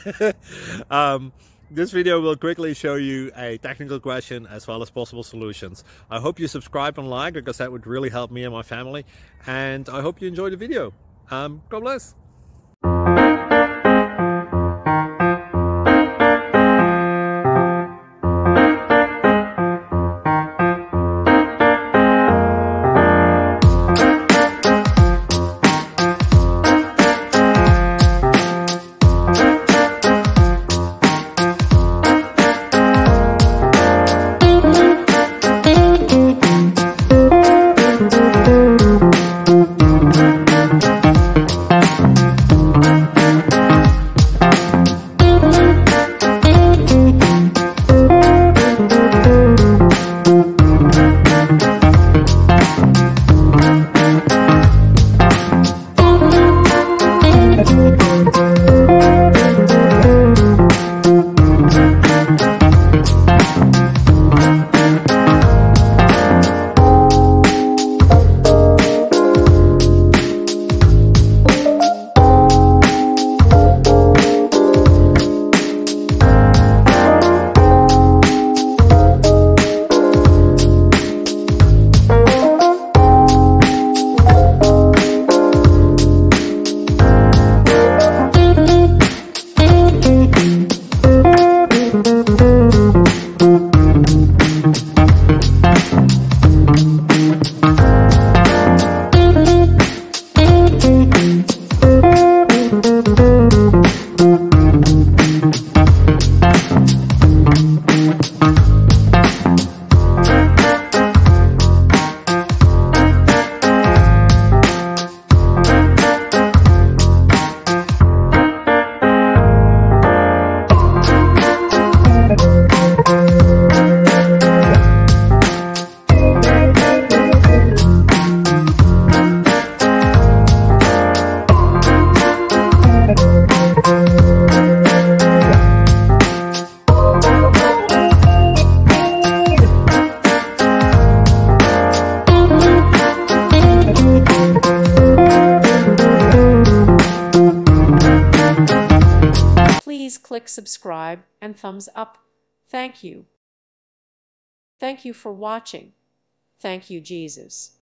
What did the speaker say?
This video will quickly show you a technical question as well as possible solutions. I hope you subscribe and like, because that would really help me and my family. And I hope you enjoy the video. God bless. Please click subscribe and thumbs up. Thank you. Thank you for watching. Thank you, Jesus.